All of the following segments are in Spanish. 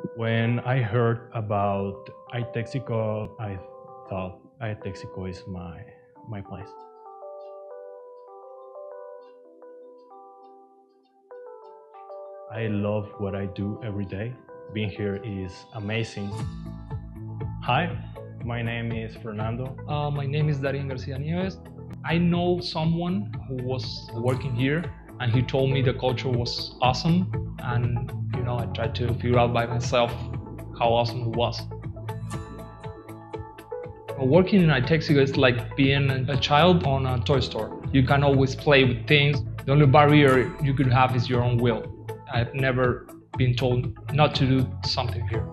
When I heard about iTexico, I thought iTexico is my place. I love what I do every day. Being here is amazing. Hi, my name is Fernando. My name is Darien Garcia Nieves. I know someone who was working here, and he told me the culture was awesome. And I tried to figure out by myself how awesome it was. Working in iTexico is like being a child on a toy store. You can always play with things. The only barrier you could have is your own will. I've never been told not to do something here.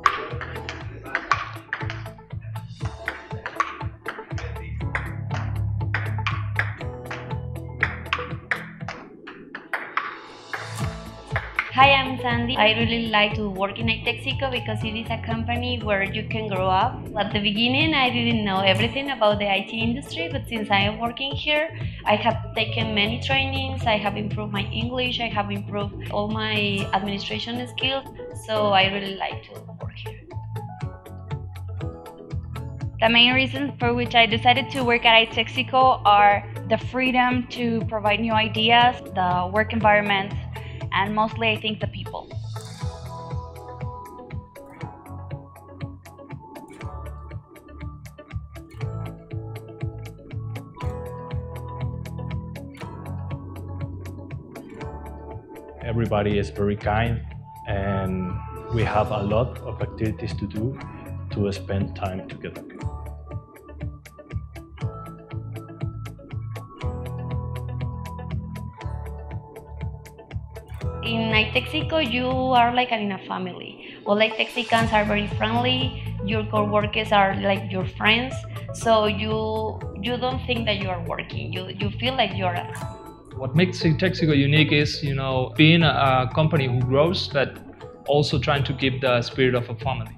Hi, I'm Sandy. I really like to work in iTexico because it is a company where you can grow up. At the beginning, I didn't know everything about the IT industry, but since I am working here, I have taken many trainings, I have improved my English, I have improved all my administration skills, so I really like to work here. The main reasons for which I decided to work at iTexico are the freedom to provide new ideas, the work environment, and mostly I think the people. Everybody is very kind, and we have a lot of activities to do to spend time together. In iTexico, you are like in a family. All iTexicans are very friendly. Your coworkers are like your friends. So you don't think that you are working. You feel like you're at home. What makes iTexico unique is, being a company who grows, but also trying to keep the spirit of a family.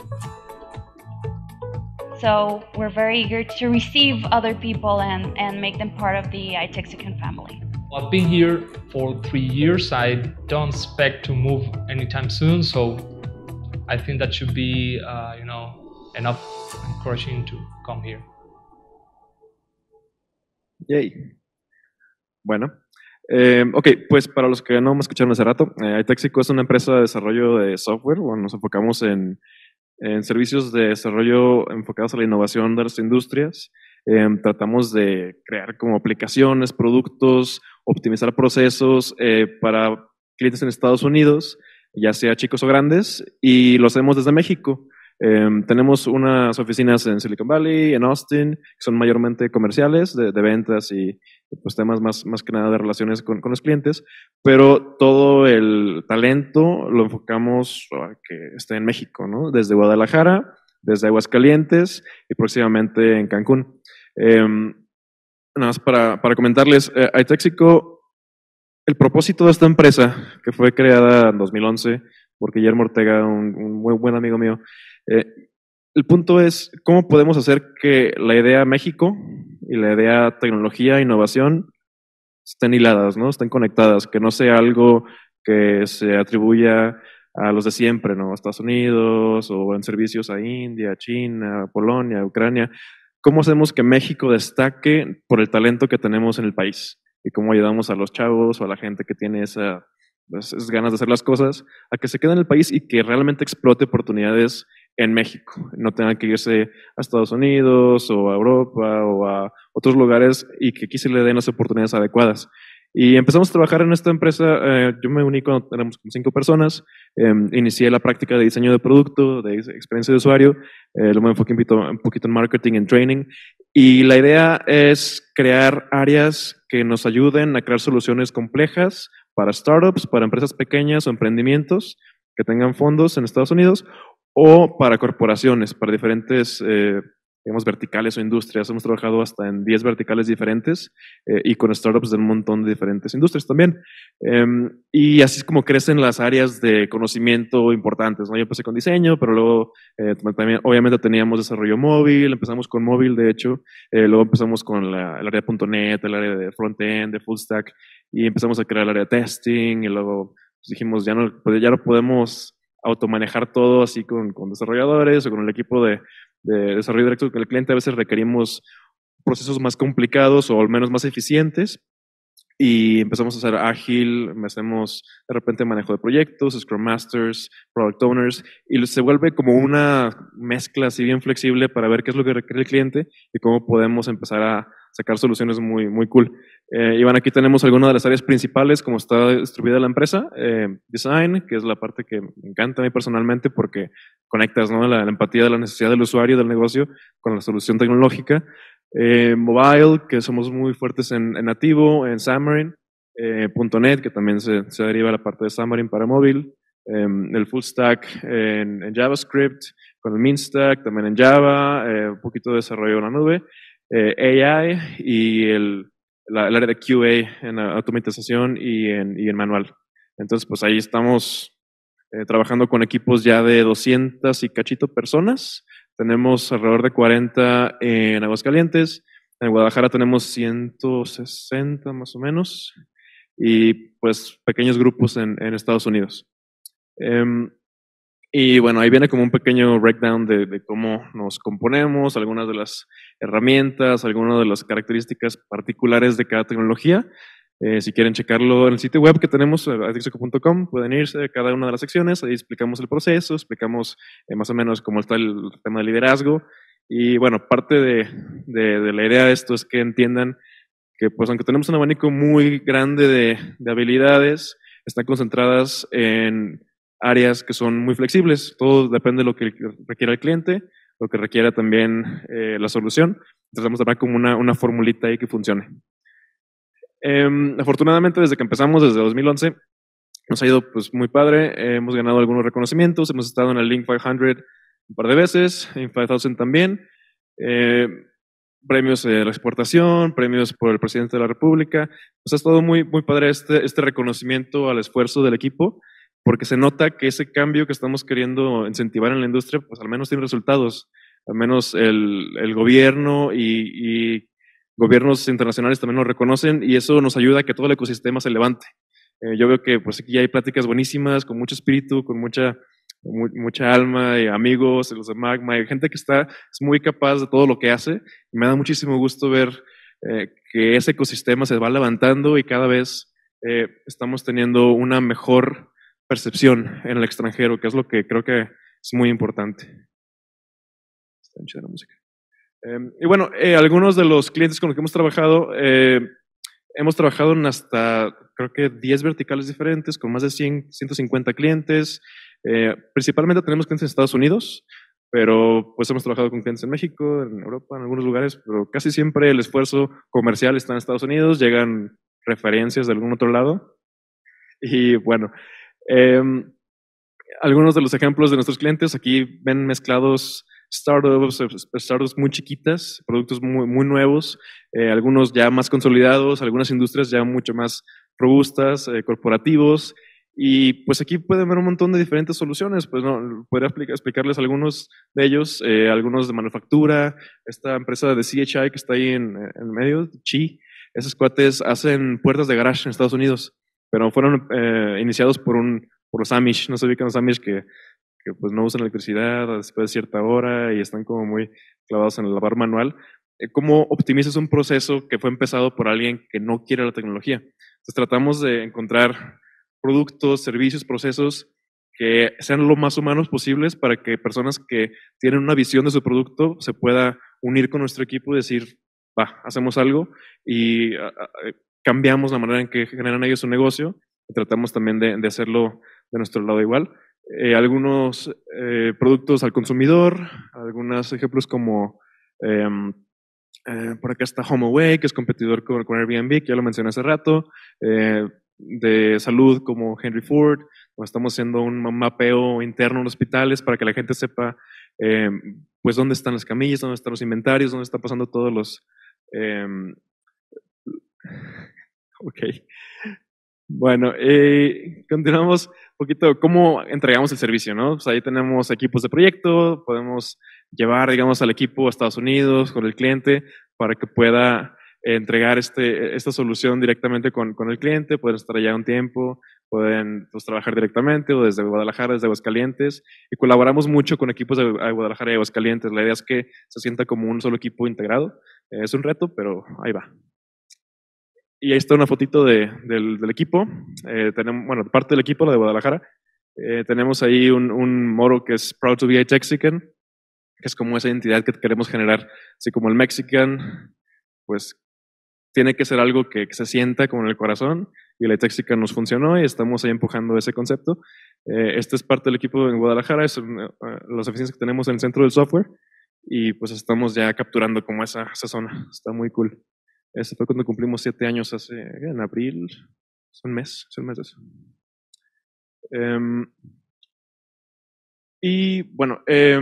So we're very eager to receive other people and make them part of the iTexican family. I've been here for 3 years. I don't expect to move anytime soon, so I think that should be, enough encouraging to come here. Yay. Bueno, ok, pues para los que no me escucharon hace rato, iTexico es una empresa de desarrollo de software. Bueno, nos enfocamos en servicios de desarrollo enfocados a la innovación de las industrias. Tratamos de crear como aplicaciones, productos, optimizar procesos para clientes en Estados Unidos, ya sea chicos o grandes, y lo hacemos desde México. Tenemos unas oficinas en Silicon Valley, en Austin, que son mayormente comerciales, de ventas y pues temas más que nada de relaciones con los clientes, pero todo el talento lo enfocamos a que esté en México, ¿no? Desde Guadalajara, desde Aguascalientes y próximamente en Cancún. Nada más para comentarles, iTexico, el propósito de esta empresa, que fue creada en 2011 por Guillermo Ortega, un muy buen amigo mío, el punto es cómo podemos hacer que la idea México y la idea tecnología e innovación estén hiladas, ¿no? Estén conectadas, que no sea algo que se atribuya a los de siempre, ¿no? A Estados Unidos o en servicios a India, China, Polonia, Ucrania. ¿Cómo hacemos que México destaque por el talento que tenemos en el país? Y cómo ayudamos a los chavos o a la gente que tiene esas ganas de hacer las cosas a que se quede en el país y que realmente explote oportunidades en México. No tengan que irse a Estados Unidos o a Europa o a otros lugares y que aquí se le den las oportunidades adecuadas. Y empezamos a trabajar en esta empresa. Yo me uní cuando éramos como 5 personas. Inicié la práctica de diseño de producto, de experiencia de usuario. Luego me enfoqué un poquito en marketing, en training. Y la idea es crear áreas que nos ayuden a crear soluciones complejas para startups, para empresas pequeñas o emprendimientos que tengan fondos en Estados Unidos o para corporaciones, para diferentes digamos, verticales o industrias. Hemos trabajado hasta en 10 verticales diferentes y con startups de un montón de diferentes industrias también. Y así es como crecen las áreas de conocimiento importantes, ¿no? Yo empecé con diseño, pero luego también obviamente teníamos desarrollo móvil, empezamos con móvil de hecho, luego empezamos con el área de .NET, el área de front-end, de full stack, y empezamos a crear el área de testing, y luego pues, dijimos ya no podemos automanejar todo así con desarrolladores o con el equipo de desarrollo directo con el cliente. A veces requerimos procesos más complicados o al menos más eficientes. Y empezamos a hacer ágil, hacemos de repente manejo de proyectos, Scrum Masters, Product Owners, y se vuelve como una mezcla así bien flexible para ver qué es lo que requiere el cliente y cómo podemos empezar a sacar soluciones muy, muy cool. Y bueno, aquí tenemos algunas de las áreas principales, como está distribuida la empresa. Design, que es la parte que me encanta a mí personalmente porque conectas, ¿no?, la empatía de la necesidad del usuario, del negocio, con la solución tecnológica. Mobile, que somos muy fuertes en nativo, en Xamarin, .NET, que también se deriva la parte de Xamarin para móvil, el full stack en JavaScript, con el min stack, también en Java, un poquito de desarrollo en la nube, AI y el área de QA en automatización y en manual. Entonces, pues ahí estamos trabajando con equipos ya de 200 y cachito personas. Tenemos alrededor de 40 en Aguascalientes. En Guadalajara tenemos 160 más o menos. Y pues pequeños grupos en Estados Unidos. Y bueno, ahí viene como un pequeño breakdown de cómo nos componemos, algunas de las herramientas, algunas de las características particulares de cada tecnología. Si quieren checarlo en el sitio web que tenemos, itexico.com, pueden irse a cada una de las secciones, ahí explicamos el proceso, explicamos más o menos cómo está el tema de liderazgo. Y bueno, parte de la idea de esto es que entiendan que pues aunque tenemos un abanico muy grande de habilidades, están concentradas en áreas que son muy flexibles. Todo depende de lo que requiera el cliente, lo que requiera también la solución. Tratamos de dar como una formulita ahí que funcione. Afortunadamente, desde que empezamos, desde 2011, nos ha ido pues muy padre. Hemos ganado algunos reconocimientos, hemos estado en el Link 500 un par de veces, en 5000 también. Premios de la exportación, premios por el presidente de la República. Pues ha estado muy, muy padre este reconocimiento al esfuerzo del equipo, porque se nota que ese cambio que estamos queriendo incentivar en la industria, pues al menos tiene resultados. Al menos el gobierno y gobiernos internacionales también lo reconocen y eso nos ayuda a que todo el ecosistema se levante. Yo veo que pues aquí hay pláticas buenísimas, con mucho espíritu, con mucha alma, y amigos, los de Magma, y gente que es muy capaz de todo lo que hace. Y me da muchísimo gusto ver que ese ecosistema se va levantando y cada vez estamos teniendo una mejor percepción en el extranjero, que es lo que creo que es muy importante. Está bien chida la música. Y bueno, algunos de los clientes con los que hemos trabajado en hasta creo que 10 verticales diferentes, con más de 150 clientes. Principalmente tenemos clientes en Estados Unidos, pero pues hemos trabajado con clientes en México, en Europa, en algunos lugares, pero casi siempre el esfuerzo comercial está en Estados Unidos, llegan referencias de algún otro lado. Y bueno, algunos de los ejemplos de nuestros clientes, aquí ven mezclados startups muy chiquitas, productos muy, muy nuevos, algunos ya más consolidados, algunas industrias ya mucho más robustas, corporativos, y pues aquí pueden ver un montón de diferentes soluciones. Pues no, podría explicarles algunos de ellos, algunos de manufactura, esta empresa de CHI que está ahí en medio, Chi, esos cuates hacen puertas de garage en Estados Unidos, pero fueron iniciados por los Amish. No se ubican los Amish que pues no usan electricidad después de cierta hora y están como muy clavados en el lavar manual. ¿Cómo optimizas un proceso que fue empezado por alguien que no quiere la tecnología? Entonces tratamos de encontrar productos, servicios, procesos que sean lo más humanos posibles para que personas que tienen una visión de su producto se pueda unir con nuestro equipo y decir, va, hacemos algo y cambiamos la manera en que generan ellos su negocio y tratamos también de hacerlo de nuestro lado igual. Algunos productos al consumidor, algunos ejemplos como por acá está HomeAway, que es competidor con Airbnb, que ya lo mencioné hace rato, de salud como Henry Ford, donde estamos haciendo un mapeo interno en hospitales para que la gente sepa pues dónde están las camillas, dónde están los inventarios, dónde está pasando todos los... ok. Bueno, continuamos un poquito cómo entregamos el servicio, ¿no? Pues ahí tenemos equipos de proyecto, podemos llevar, digamos, al equipo a Estados Unidos con el cliente para que pueda entregar esta solución directamente con el cliente, poder estar allá un tiempo, pueden pues, trabajar directamente o desde Guadalajara, desde Aguascalientes, y colaboramos mucho con equipos de Guadalajara y Aguascalientes. La idea es que se sienta como un solo equipo integrado. Es un reto, pero ahí va. Y ahí está una fotito del equipo. Tenemos, bueno, parte del equipo, la de Guadalajara. Tenemos ahí un moro que es Proud to be a Texican, que es como esa identidad que queremos generar. Así como el Mexican, pues tiene que ser algo que se sienta como en el corazón, y la Texican nos funcionó y estamos ahí empujando ese concepto. Este es parte del equipo en Guadalajara, es las oficinas que tenemos en el centro del software, y pues estamos ya capturando como esa zona. Está muy cool. Ese fue cuando cumplimos 7 años en abril, es un mes de eso. Y bueno,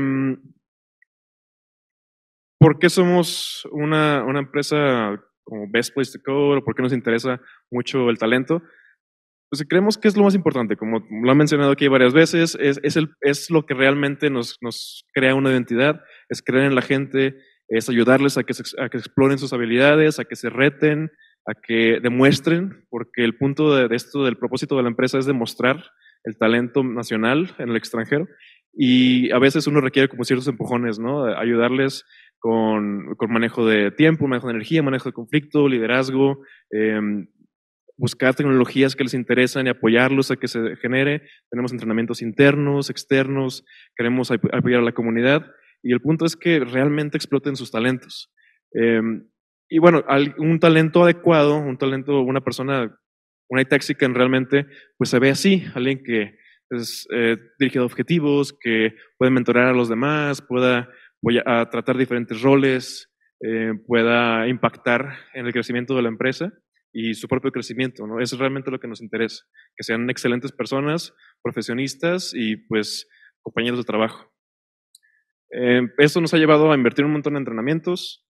¿por qué somos una empresa como Best Place to Code? ¿O por qué nos interesa mucho el talento? Pues creemos que es lo más importante, como lo han mencionado aquí varias veces, es lo que realmente nos crea una identidad, es creer en la gente, es ayudarles a que exploren sus habilidades, a que se reten, a que demuestren, porque el punto de esto, del propósito de la empresa, es demostrar el talento nacional en el extranjero, y a veces uno requiere como ciertos empujones, ¿no? Ayudarles con manejo de tiempo, manejo de energía, manejo de conflicto, liderazgo, buscar tecnologías que les interesan y apoyarlos a que se genere. Tenemos entrenamientos internos, externos, queremos apoyar a la comunidad, y el punto es que realmente exploten sus talentos. Y bueno, un talento adecuado, una persona, una Texican realmente, pues se ve así, alguien que es dirigido a objetivos, que puede mentorar a los demás, pueda tratar diferentes roles, pueda impactar en el crecimiento de la empresa y su propio crecimiento, ¿no? Eso es realmente lo que nos interesa, que sean excelentes personas, profesionistas y pues compañeros de trabajo. Esto nos ha llevado a invertir un montón en entrenamientos,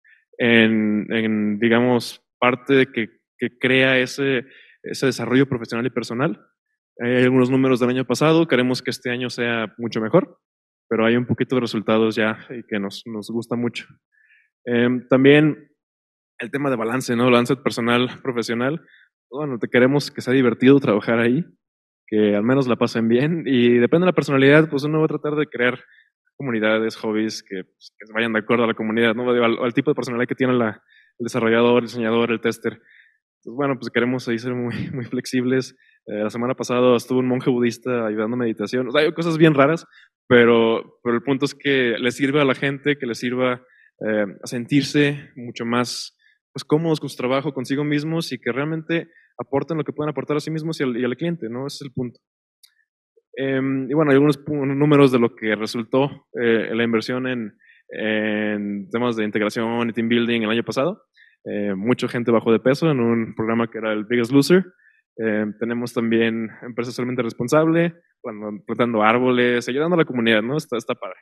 en digamos, parte que crea ese desarrollo profesional y personal. Hay algunos números del año pasado, queremos que este año sea mucho mejor, pero hay un poquito de resultados ya y que nos gusta mucho. También el tema de balance, ¿no? Balance personal, profesional. Bueno, queremos que sea divertido trabajar ahí, que al menos la pasen bien, y depende de la personalidad, pues uno va a tratar de crear comunidades, hobbies que vayan de acuerdo a la comunidad, ¿no? Al tipo de personalidad que tiene el desarrollador, el diseñador, el tester. Pues bueno, pues queremos ahí ser muy, muy flexibles. La semana pasada estuvo un monje budista ayudando a meditación. O sea, hay cosas bien raras, pero el punto es que le sirva a la gente, que le sirva a sentirse mucho más pues, cómodos con su trabajo, consigo mismos, y que realmente aporten lo que pueden aportar a sí mismos y al cliente, ¿no? Ese es el punto. Y bueno, hay algunos números de lo que resultó la inversión en temas de integración y team building el año pasado. Mucha gente bajó de peso en un programa que era el Biggest Loser. Tenemos también empresa socialmente responsable, plantando árboles, ayudando a la comunidad, ¿no? Está padre.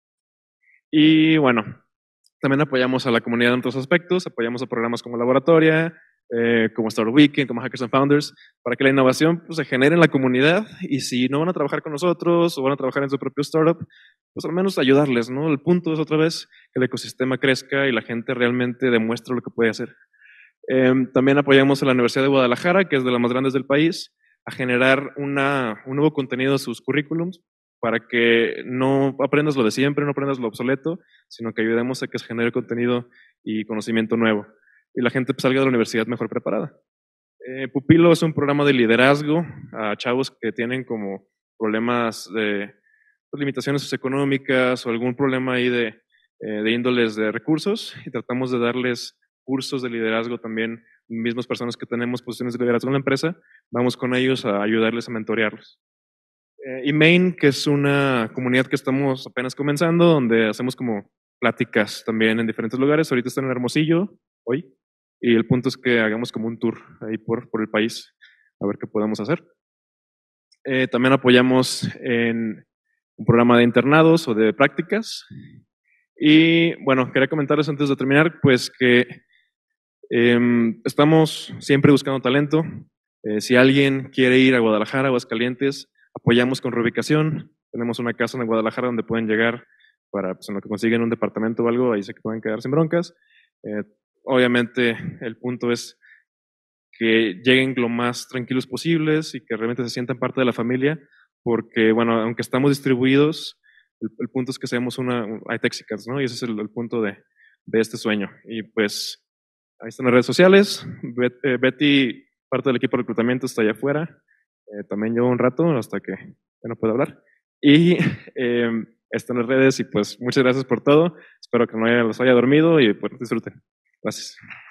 Y bueno, también apoyamos a la comunidad en otros aspectos, apoyamos a programas como Laboratoria, como Startup Weekend, como Hackers and Founders, para que la innovación pues, se genere en la comunidad, y si no van a trabajar con nosotros o van a trabajar en su propio startup, pues al menos ayudarles, ¿no? El punto es otra vez que el ecosistema crezca y la gente realmente demuestre lo que puede hacer. También apoyamos a la Universidad de Guadalajara, que es de las más grandes del país, a generar un nuevo contenido de sus currículums, para que no aprendas lo de siempre, no aprendas lo obsoleto, sino que ayudemos a que se genere contenido y conocimiento nuevo, y la gente pues, salga de la universidad mejor preparada. Pupilo es un programa de liderazgo a chavos que tienen como problemas de pues, limitaciones socioeconómicas o algún problema ahí de índoles de recursos, y tratamos de darles cursos de liderazgo también, mismas personas que tenemos posiciones de liderazgo en la empresa, vamos con ellos a ayudarles a mentorearlos. Y Main, que es una comunidad que estamos apenas comenzando, donde hacemos como pláticas también en diferentes lugares. Ahorita están en Hermosillo, hoy, y el punto es que hagamos como un tour ahí por el país, a ver qué podemos hacer. También apoyamos en un programa de internados o de prácticas. Y bueno, quería comentarles antes de terminar, pues que estamos siempre buscando talento. Si alguien quiere ir a Guadalajara, Aguascalientes, apoyamos con reubicación. Tenemos una casa en Guadalajara donde pueden llegar para, pues, en lo que consiguen un departamento o algo, ahí se pueden quedar sin broncas. Obviamente, el punto es que lleguen lo más tranquilos posibles y que realmente se sientan parte de la familia, porque, bueno, aunque estamos distribuidos, el punto es que seamos iTexicans, ¿no? Y ese es el punto de este sueño. Y pues, ahí están las redes sociales. Betty, parte del equipo de reclutamiento, está allá afuera. También llevo un rato hasta que ya no puedo hablar. Y están las redes y pues muchas gracias por todo. Espero que no los haya dormido y pues disfruten. Gracias.